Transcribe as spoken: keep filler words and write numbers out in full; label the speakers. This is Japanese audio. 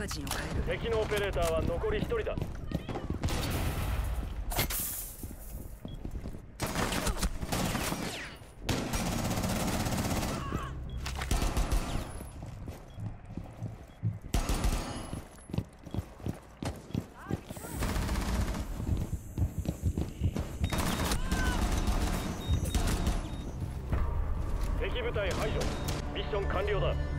Speaker 1: ガジンを変える。
Speaker 2: 敵のオペレーターは残りひとりだ。敵部隊排除。ミッション完了だ。